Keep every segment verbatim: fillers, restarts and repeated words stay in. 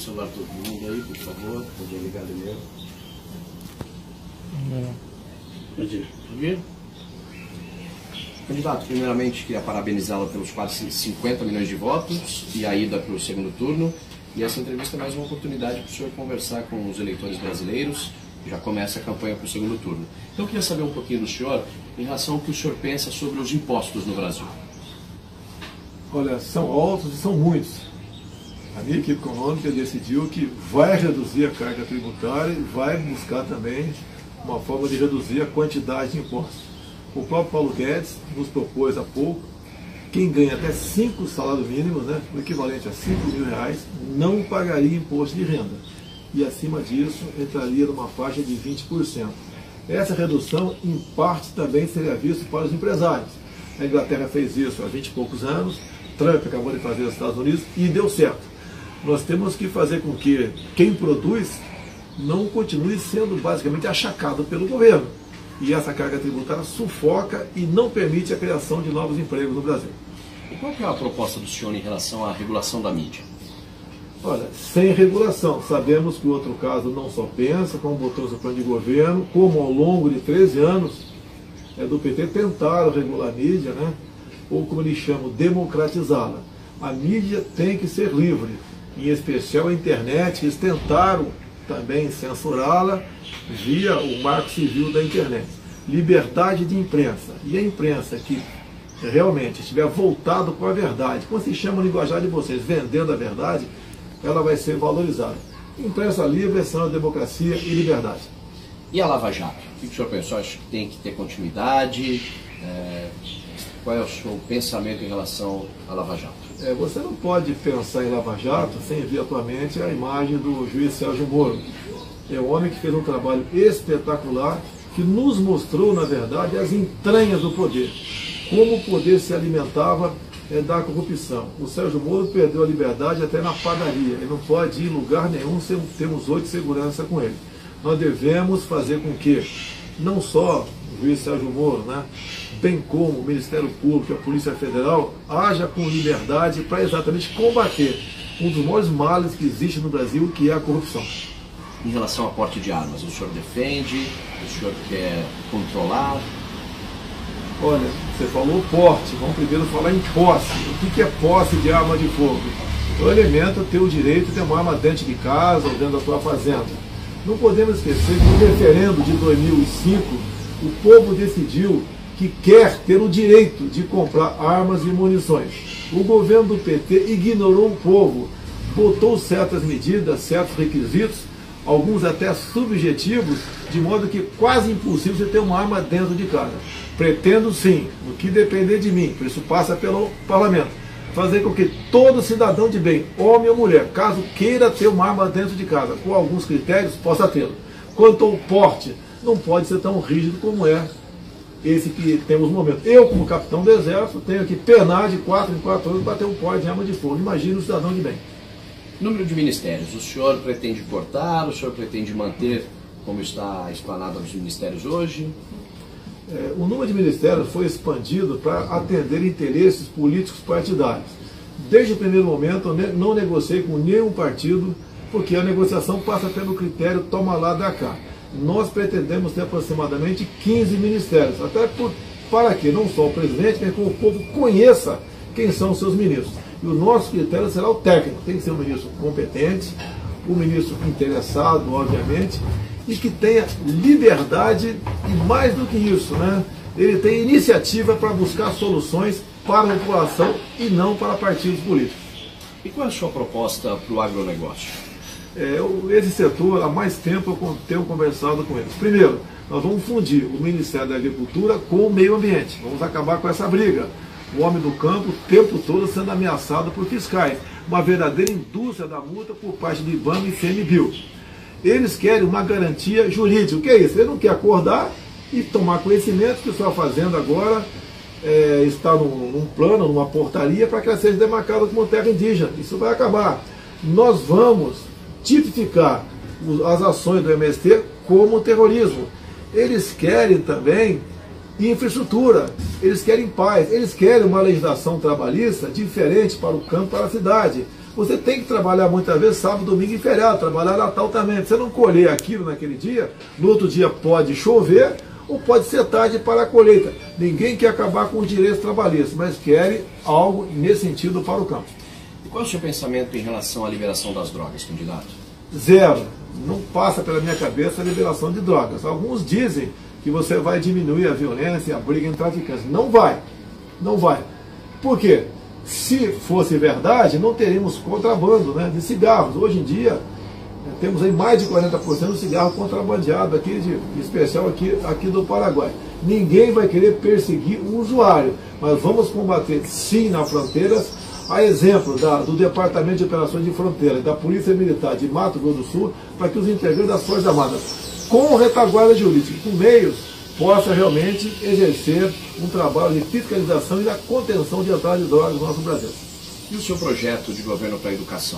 celular todo mundo aí, por favor. Pode ligar o meu. Pode ir. Pode ir. Candidato, primeiramente queria parabenizá-lo pelos quase cinquenta milhões de votos e a ida para o segundo turno. E essa entrevista é mais uma oportunidade para o senhor conversar com os eleitores brasileiros. Já começa a campanha para o segundo turno. Então eu queria saber um pouquinho do senhor em relação ao que o senhor pensa sobre os impostos no Brasil. Olha, são altos e são muitos. A minha equipe econômica decidiu que vai reduzir a carga tributária e vai buscar também uma forma de reduzir a quantidade de impostos. O próprio Paulo Guedes nos propôs há pouco, quem ganha até cinco salários mínimos, né, o equivalente a cinco mil reais, não pagaria imposto de renda. E acima disso entraria numa faixa de vinte por cento. Essa redução, em parte, também seria vista para os empresários. A Inglaterra fez isso há vinte e poucos anos, Trump acabou de fazer nos Estados Unidos e deu certo. Nós temos que fazer com que quem produz não continue sendo basicamente achacado pelo governo. E essa carga tributária sufoca e não permite a criação de novos empregos no Brasil. E qual que é a proposta do senhor em relação à regulação da mídia? Olha, sem regulação. Sabemos que o outro caso não só pensa, como botou no plano de governo, como ao longo de treze anos é do P T tentaram regular a mídia, né? Ou como eles chamam, democratizá-la. A mídia tem que ser livre, em especial a internet, eles tentaram também censurá-la via o marco civil da internet. Liberdade de imprensa. E a imprensa que realmente estiver voltado para a verdade, como se chama no linguajar de vocês, vendendo a verdade, ela vai ser valorizada. Imprensa livre é sinal de democracia e liberdade. E a Lava Jato? O que o senhor pensou? Acho que tem que ter continuidade? É... Qual é o seu pensamento em relação à Lava Jato? É, você não pode pensar em Lava Jato sem ver atualmente a imagem do juiz Sérgio Moro. É um homem que fez um trabalho espetacular, que nos mostrou, na verdade, as entranhas do poder. Como o poder se alimentava é, da corrupção. O Sérgio Moro perdeu a liberdade até na padaria. Ele não pode ir em lugar nenhum sem termos oito de segurança com ele. Nós devemos fazer com que, não só o juiz Sérgio Moro, né, bem como o Ministério Público e a Polícia Federal, haja com liberdade para exatamente combater um dos maiores males que existe no Brasil, que é a corrupção. Em relação ao porte de armas, o senhor defende? O senhor quer controlar? Olha, você falou porte, vamos primeiro falar em posse. O que é posse de arma de fogo? O elemento é ter o direito de ter uma arma dentro de casa ou dentro da sua fazenda. Não podemos esquecer que no referendo de dois mil e cinco, o povo decidiu que quer ter o direito de comprar armas e munições. O governo do P T ignorou o povo, botou certas medidas, certos requisitos, alguns até subjetivos, de modo que quase impossível você ter uma arma dentro de casa. Pretendo sim, no que depender de mim, por isso passa pelo parlamento, fazer com que todo cidadão de bem, homem ou mulher, caso queira ter uma arma dentro de casa, com alguns critérios, possa tê-lo. Quanto ao porte, não pode ser tão rígido como é esse que temos no momento. Eu, como capitão do Exército, tenho que penar de quatro em quatro anos para ter um porte de arma de fogo. Imagina o cidadão de bem. Número de ministérios, o senhor pretende cortar, o senhor pretende manter como está a esplanada dos ministérios hoje? É, o número de ministérios foi expandido para atender interesses políticos partidários. Desde o primeiro momento, eu não negociei com nenhum partido, porque a negociação passa pelo critério toma lá, dá cá. Nós pretendemos ter aproximadamente quinze ministérios, até por, para que não só o presidente, mas que o povo conheça quem são os seus ministros. E o nosso critério será o técnico, tem que ser um ministro competente, um ministro interessado, obviamente, e que tenha liberdade e mais do que isso, né? Ele tem iniciativa para buscar soluções para a população e não para partidos políticos. E qual é a sua proposta para o agronegócio? É, esse setor, há mais tempo eu tenho conversado com eles. Primeiro, nós vamos fundir o Ministério da Agricultura com o meio ambiente. Vamos acabar com essa briga. O homem do campo o tempo todo sendo ameaçado por fiscais. Uma verdadeira indústria da multa por parte do IBAMA e ICMBio. Eles querem uma garantia jurídica. O que é isso? Ele não quer acordar e tomar conhecimento que sua fazenda agora é, está num, num plano, numa portaria, para que ela seja demarcada como terra indígena. Isso vai acabar. Nós vamos tipificar as ações do M S T como terrorismo. Eles querem também infraestrutura, eles querem paz, eles querem uma legislação trabalhista diferente para o campo e para a cidade. Você tem que trabalhar muitas vezes sábado, domingo e feriado, trabalhar Natal também. Você não colher aquilo naquele dia, no outro dia pode chover ou pode ser tarde para a colheita. Ninguém quer acabar com os direitos trabalhistas, mas quer algo nesse sentido para o campo. E qual é o seu pensamento em relação à liberação das drogas, candidato? Zero. Não passa pela minha cabeça a liberação de drogas. Alguns dizem que você vai diminuir a violência e a briga entre traficantes. Não vai. Não vai. Por quê? Se fosse verdade, não teríamos contrabando, né, de cigarros. Hoje em dia, temos aí mais de quarenta por cento do cigarro contrabandeado, aqui de, de especial aqui, aqui do Paraguai. Ninguém vai querer perseguir o usuário, mas vamos combater sim nas fronteiras. A exemplo da, do Departamento de Operações de Fronteira e da Polícia Militar de Mato Grosso do Sul, para que os integrantes das Forças Armadas, com retaguarda jurídica, com meios, possa realmente exercer um trabalho de fiscalização e da contenção de entrada de drogas no nosso Brasil. E o seu projeto de governo para a educação?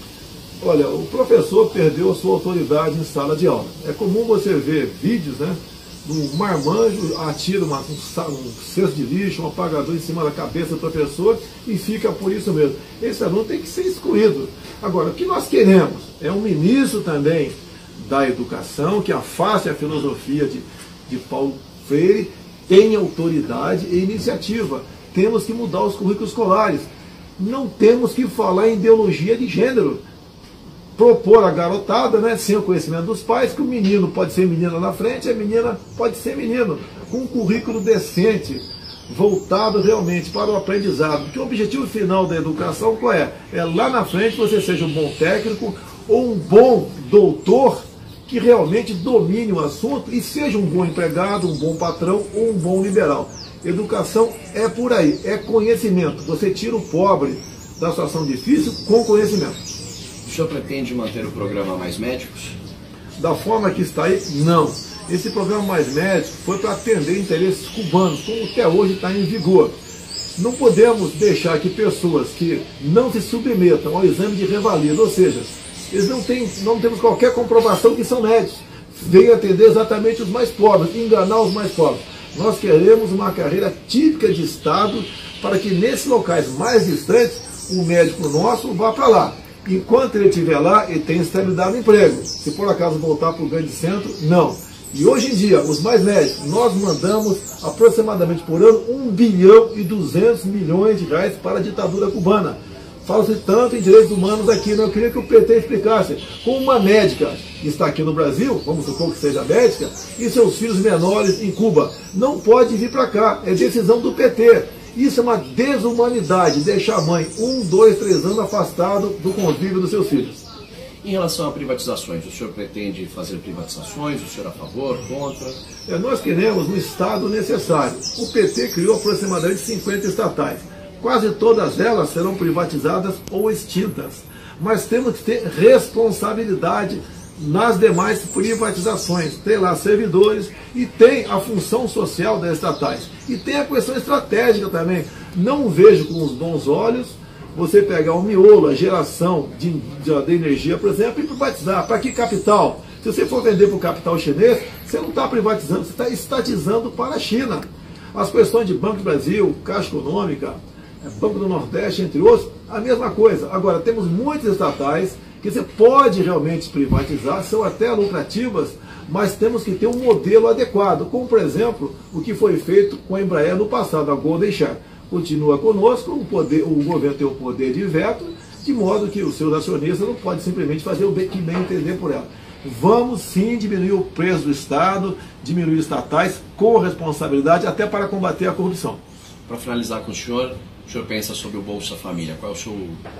Olha, o professor perdeu sua autoridade em sala de aula. É comum você ver vídeos, né, do marmanjo atira uma, um, um cesto de lixo, um apagador em cima da cabeça do professor e fica por isso mesmo. Esse aluno tem que ser excluído. Agora, o que nós queremos é um ministro também da educação que afaste a filosofia de, de Paulo Freire, tenha autoridade e iniciativa. Temos que mudar os currículos escolares. Não temos que falar em ideologia de gênero. Propor a garotada, né, sem o conhecimento dos pais, que o menino pode ser menina na frente, a menina pode ser menino, com um currículo decente, voltado realmente para o aprendizado. Porque o objetivo final da educação qual é? É lá na frente você seja um bom técnico ou um bom doutor que realmente domine o assunto e seja um bom empregado, um bom patrão ou um bom liberal. Educação é por aí, é conhecimento. Você tira o pobre da situação difícil com conhecimento. O senhor pretende manter o programa Mais Médicos? Da forma que está aí, não. Esse programa Mais Médicos foi para atender interesses cubanos, como até hoje está em vigor. Não podemos deixar que pessoas que não se submetam ao exame de revalida, ou seja, eles não, têm, não temos qualquer comprovação que são médicos, venham atender exatamente os mais pobres, enganar os mais pobres. Nós queremos uma carreira típica de Estado para que nesses locais mais distantes o médico nosso vá para lá. Enquanto ele estiver lá, ele tem estabilidade no emprego. Se por acaso voltar para o grande centro, não. E hoje em dia, os mais médicos, nós mandamos aproximadamente por ano um bilhão e duzentos milhões de reais para a ditadura cubana. Fala-se tanto em direitos humanos aqui, não. Eu queria que o P T explicasse como uma médica que está aqui no Brasil, vamos supor que seja médica, e seus filhos menores em Cuba, não pode vir para cá, é decisão do P T. Isso é uma desumanidade, deixar a mãe um, dois, três anos afastado do convívio dos seus filhos. Em relação a privatizações, o senhor pretende fazer privatizações? O senhor é a favor, contra? É, nós queremos um Estado necessário. O P T criou aproximadamente cinquenta estatais. Quase todas elas serão privatizadas ou extintas. Mas temos que ter responsabilidade nas demais privatizações. Tem lá servidores e tem a função social das estatais. E tem a questão estratégica também. Não vejo com os bons olhos você pegar o miolo, a geração de, de, de energia, por exemplo, e privatizar. Para que capital? Se você for vender para o capital chinês, você não está privatizando, você está estatizando para a China. As questões de Banco do Brasil, Caixa Econômica, Banco do Nordeste, entre outros, a mesma coisa. Agora, temos muitas estatais que você pode realmente privatizar, são até lucrativas, mas temos que ter um modelo adequado, como, por exemplo, o que foi feito com a Embraer no passado, a Golden Share. Continua conosco, o, poder, o governo tem o poder de veto, de modo que os seus acionistas não podem simplesmente fazer o que bem entender por ela. Vamos sim diminuir o preço do Estado, diminuir estatais com responsabilidade, até para combater a corrupção. Para finalizar com o senhor, o senhor pensa sobre o Bolsa Família? Qual é o seu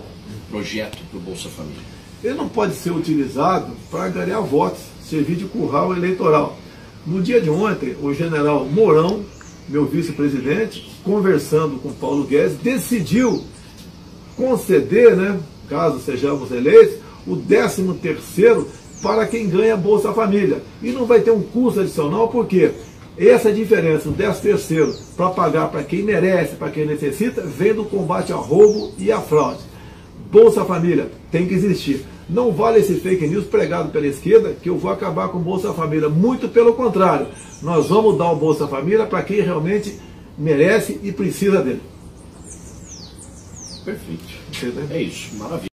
projeto para o Bolsa Família? Ele não pode ser utilizado para ganhar votos, servir de curral eleitoral. No dia de ontem, o general Mourão, meu vice-presidente, conversando com Paulo Guedes, decidiu conceder, né, caso sejamos eleitos, o décimo terceiro para quem ganha Bolsa Família. E não vai ter um custo adicional, porque essa diferença, o décimo terceiro, para pagar para quem merece, para quem necessita, vem do combate ao roubo e à fraude. Bolsa Família tem que existir. Não vale esse fake news pregado pela esquerda que eu vou acabar com o Bolsa Família. Muito pelo contrário. Nós vamos dar o Bolsa Família para quem realmente merece e precisa dele. Perfeito. É isso. Maravilha.